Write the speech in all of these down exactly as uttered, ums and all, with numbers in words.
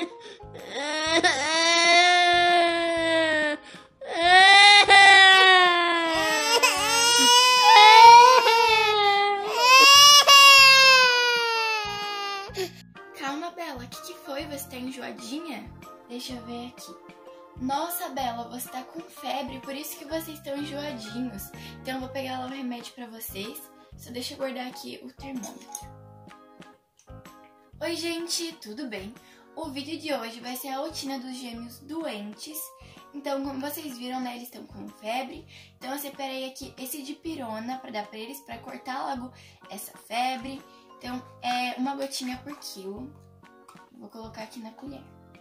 Calma, Bela, o que, que foi? Você tá enjoadinha? Deixa eu ver aqui. Nossa, Bela, você tá com febre, por isso que vocês estão enjoadinhos. Então eu vou pegar lá o remédio pra vocês. Só deixa eu guardar aqui o termômetro. Oi, gente, tudo bem? O vídeo de hoje vai ser a rotina dos gêmeos doentes. Então, como vocês viram, né, eles estão com febre. Então eu separei aqui esse dipirona pra dar pra eles, pra cortar logo essa febre. Então, é uma gotinha por quilo. Vou colocar aqui na colher.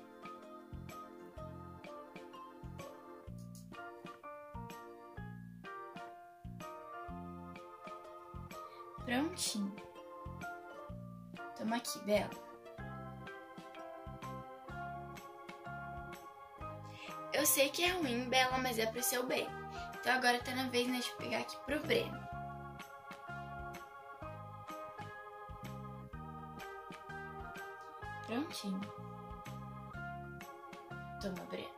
Prontinho. Toma aqui, Bela. Eu sei que é ruim, Bela, mas é pro seu bem. Então agora tá na vez, né, de pegar aqui pro Breno. Prontinho. Toma, Breno.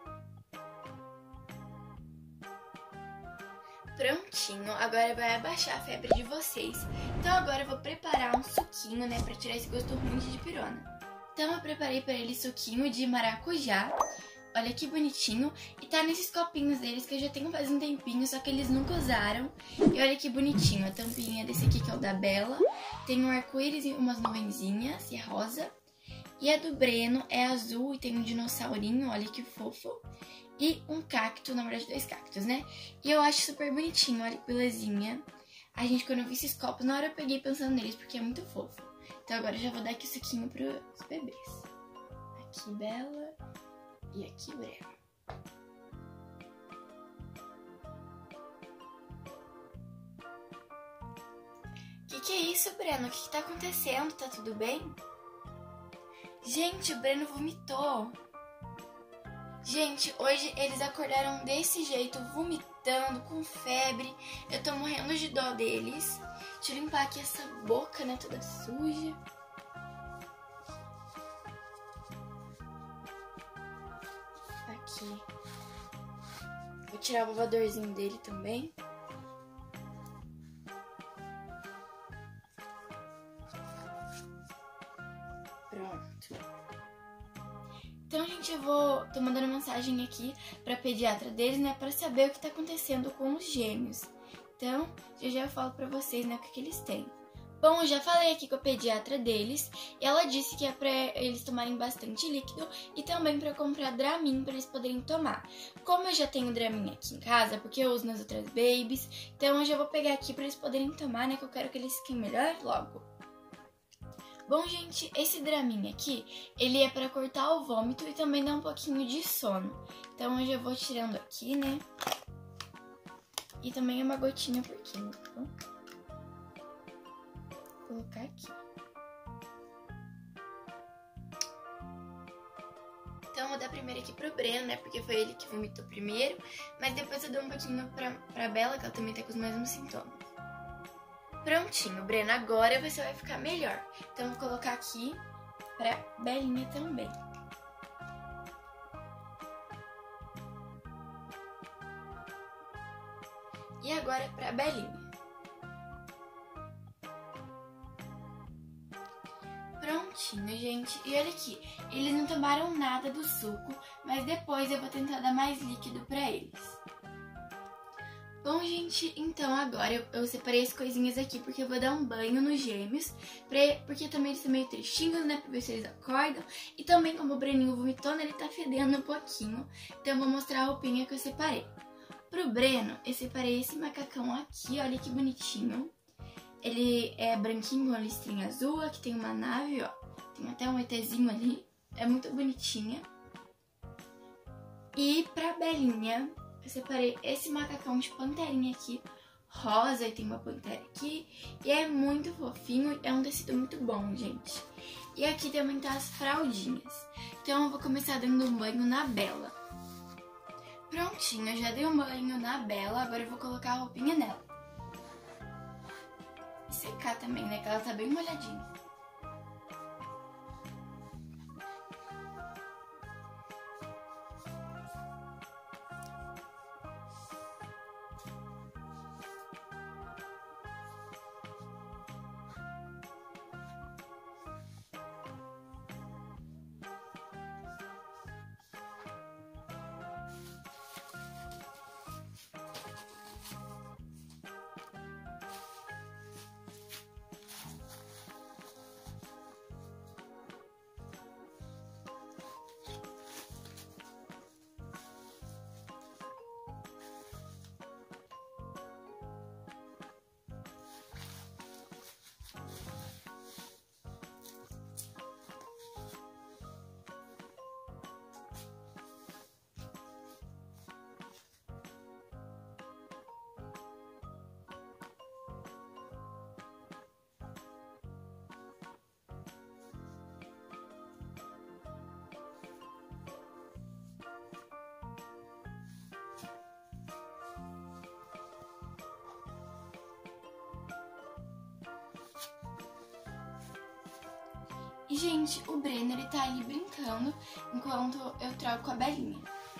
Prontinho, agora vai abaixar a febre de vocês. Então agora eu vou preparar um suquinho, né, pra tirar esse gosto ruim de dipirona. Então eu preparei para ele suquinho de maracujá. Olha que bonitinho. E tá nesses copinhos deles que eu já tenho faz um tempinho, só que eles nunca usaram. E olha que bonitinho, a tampinha desse aqui que é o da Bela. Tem um arco-íris e umas nuvenzinhas, e é rosa. E a do Breno é azul e tem um dinossaurinho, olha que fofo. E um cacto, na verdade dois cactos, né? E eu acho super bonitinho, olha que belezinha. A gente, quando eu vi esses copos, na hora eu peguei pensando neles, porque é muito fofo. Então agora eu já vou dar aqui o suquinho pros bebês. Aqui Bela e aqui Breno. Que que é isso, Breno? O que que tá acontecendo? Tá tudo bem? Gente, o Breno vomitou. Gente, hoje eles acordaram desse jeito, vomitando, com febre. Eu tô morrendo de dó deles. Deixa eu limpar aqui essa boca, né, toda suja. Aqui. Vou tirar o babadorzinho dele também. Pronto. Então, gente, eu vou... tô mandando mensagem aqui pra pediatra deles, né, pra saber o que tá acontecendo com os gêmeos. Então, já já eu falo pra vocês, né, o que, que eles têm. Bom, eu já falei aqui com a pediatra deles, e ela disse que é pra eles tomarem bastante líquido e também pra comprar Dramin pra eles poderem tomar. Como eu já tenho Dramin aqui em casa, porque eu uso nas outras babies, então eu já vou pegar aqui pra eles poderem tomar, né, que eu quero que eles fiquem melhor logo. Bom, gente, esse Dramin aqui, ele é pra cortar o vômito e também dar um pouquinho de sono. Então eu já vou tirando aqui, né? E também uma gotinha por quilo, tá bom? Vou colocar aqui. Então eu vou dar primeiro aqui pro Breno, né? Porque foi ele que vomitou primeiro. Mas depois eu dou um pouquinho pra, pra Bela, que ela também tá com os mesmos sintomas. Prontinho, Breno, agora você vai ficar melhor. Então, vou colocar aqui pra Belinha também. E agora pra Belinha. Prontinho, gente. E olha aqui, eles não tomaram nada do suco, mas depois eu vou tentar dar mais líquido pra eles. Bom, gente, então agora eu, eu separei as coisinhas aqui porque eu vou dar um banho nos gêmeos, pra, porque também eles estão meio tristinhos, né, pra ver se eles acordam. E também, como o Breninho vomitou, né, ele tá fedendo um pouquinho, então eu vou mostrar a roupinha que eu separei. Pro Breno, eu separei esse macacão aqui, olha que bonitinho. Ele é branquinho com listrinha azul, aqui tem uma nave, ó, tem até um ETzinho ali, é muito bonitinha. E pra Belinha, eu separei esse macacão de panterinha aqui, rosa, e tem uma pantera aqui. E é muito fofinho, é um tecido muito bom, gente. E aqui também tá as fraldinhas. Então eu vou começar dando um banho na Bela. Prontinho, eu já dei um banho na Bela, agora eu vou colocar a roupinha nela. E secar também, né, que ela tá bem molhadinha. E, gente, o Breno, ele tá ali brincando enquanto eu troco a Belinha.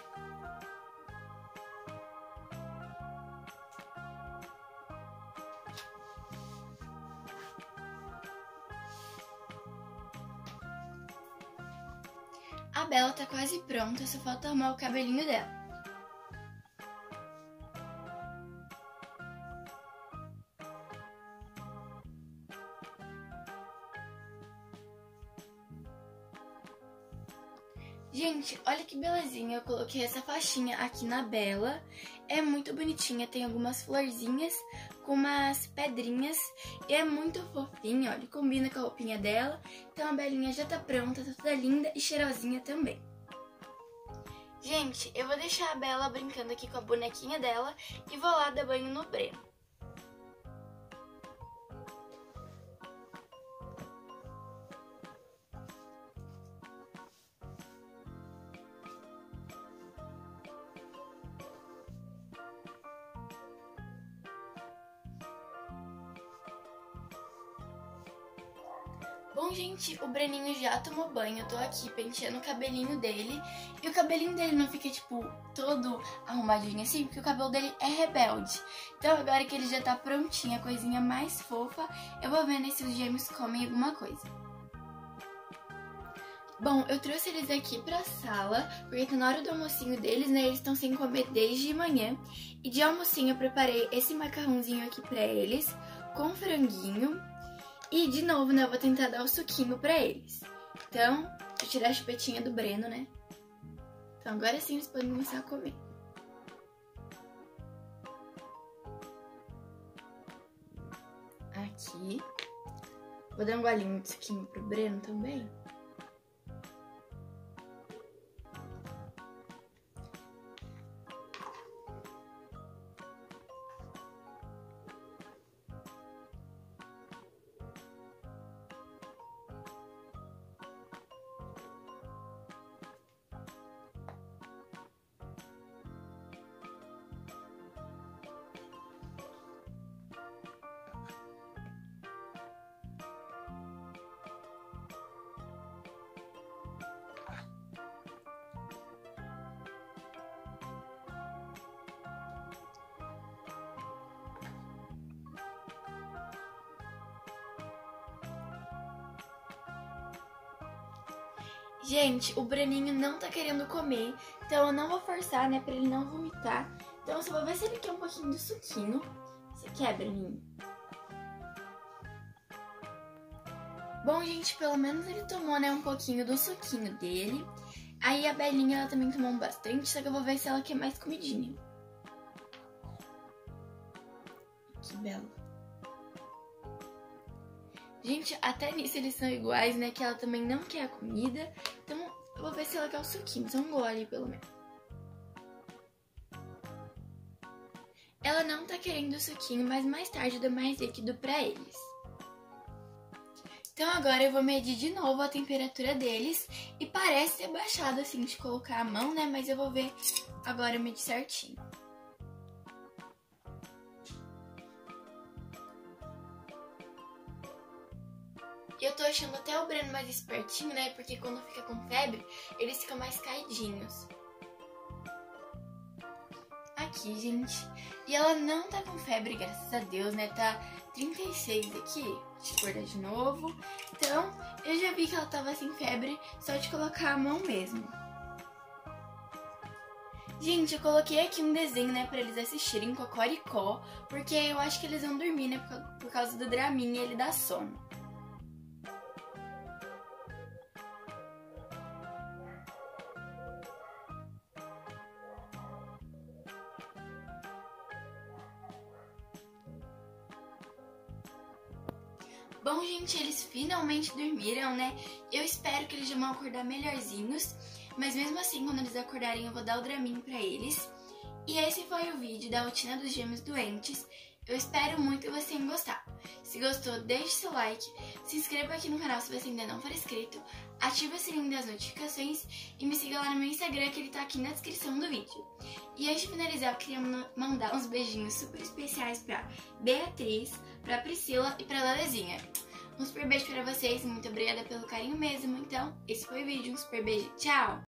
A Bela tá quase pronta, só falta arrumar o cabelinho dela. Gente, olha que belezinha, eu coloquei essa faixinha aqui na Bela. É muito bonitinha, tem algumas florzinhas com umas pedrinhas e é muito fofinha, olha, combina com a roupinha dela. Então a Belinha já tá pronta, tá toda linda e cheirosinha também. Gente, eu vou deixar a Bela brincando aqui com a bonequinha dela e vou lá dar banho no Breno. Bom, gente, o Breninho já tomou banho, eu tô aqui penteando o cabelinho dele. E o cabelinho dele não fica, tipo, todo arrumadinho assim, porque o cabelo dele é rebelde. Então agora que ele já tá prontinho, a coisinha mais fofa, eu vou ver se os gêmeos comem alguma coisa. Bom, eu trouxe eles aqui pra sala, porque tá na hora do almocinho deles, né? Eles estão sem comer desde manhã. E de almocinho eu preparei esse macarrãozinho aqui pra eles, com franguinho. E, de novo, né, eu vou tentar dar o suquinho pra eles. Então, vou tirar a chupetinha do Breno, né? Então, agora sim eles podem começar a comer. Aqui. Vou dar um golinho de suquinho pro Breno também. Gente, o Breninho não tá querendo comer, então eu não vou forçar, né, pra ele não vomitar. Então eu só vou ver se ele quer um pouquinho do suquinho. Você quer, Breninho? Bom, gente, pelo menos ele tomou, né, um pouquinho do suquinho dele. Aí a Belinha, ela também tomou bastante, só que eu vou ver se ela quer mais comidinha. Que bela. Gente, até nisso eles são iguais, né? Que ela também não quer a comida. Então, eu vou ver se ela quer o suquinho. Só um gole, pelo menos. Ela não tá querendo o suquinho, mas mais tarde eu dou mais líquido pra eles. Então, agora eu vou medir de novo a temperatura deles. E parece ter baixado, assim, de colocar a mão, né? Mas eu vou ver agora, eu medir certinho. E eu tô achando até o Breno mais espertinho, né? Porque quando fica com febre, eles ficam mais caidinhos. Aqui, gente. E ela não tá com febre, graças a Deus, né? Tá trinta e seis aqui. Deixa eu acordar de novo. Então, eu já vi que ela tava sem febre, só de colocar a mão mesmo. Gente, eu coloquei aqui um desenho, né, pra eles assistirem Cocoricó, porque eu acho que eles vão dormir, né, por causa do Draminha, ele dá sono. Bom, gente, eles finalmente dormiram, né? Eu espero que eles já vão acordar melhorzinhos. Mas mesmo assim, quando eles acordarem, eu vou dar o Draminho pra eles. E esse foi o vídeo da rotina dos gêmeos doentes. Eu espero muito que vocês tenham gostado. Se gostou, deixe seu like. Se inscreva aqui no canal se você ainda não for inscrito. Ative o sininho das notificações. E me siga lá no meu Instagram, que ele tá aqui na descrição do vídeo. E antes de finalizar, eu queria mandar uns beijinhos super especiais pra Beatriz, pra Priscila e pra Lalezinha. Um super beijo pra vocês, muito obrigada pelo carinho mesmo. Então, esse foi o vídeo, um super beijo, tchau!